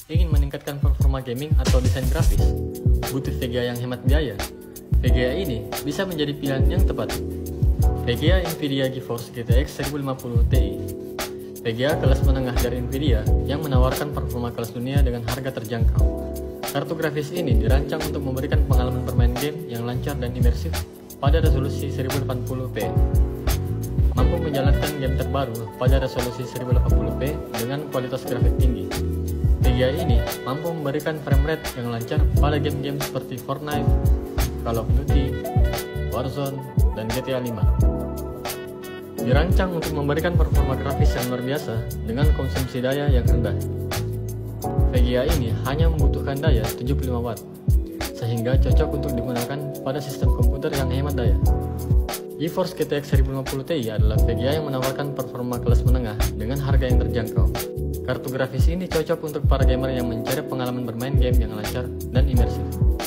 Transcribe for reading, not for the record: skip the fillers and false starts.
Ingin meningkatkan performa gaming atau desain grafis? Butuh VGA yang hemat biaya? VGA ini bisa menjadi pilihan yang tepat. VGA Nvidia GeForce GTX 1050 Ti. VGA kelas menengah dari Nvidia yang menawarkan performa kelas dunia dengan harga terjangkau. Kartu grafis ini dirancang untuk memberikan pengalaman bermain game yang lancar dan imersif pada resolusi 1080p. Mampu menjalankan game terbaru pada resolusi 1080p dengan kualitas grafik tinggi. VGA ini mampu memberikan frame rate yang lancar pada game-game seperti Fortnite, Call of Duty, Warzone, dan GTA 5. Dirancang untuk memberikan performa grafis yang luar biasa dengan konsumsi daya yang rendah. VGA ini hanya membutuhkan daya 75 Watt, sehingga cocok untuk digunakan pada sistem komputer yang hemat daya. GeForce GTX 1050 Ti adalah VGA yang menawarkan performa kelas menengah dengan harga yang terjangkau. Kartu grafis ini cocok untuk para gamer yang mencari pengalaman bermain game yang lancar dan imersif.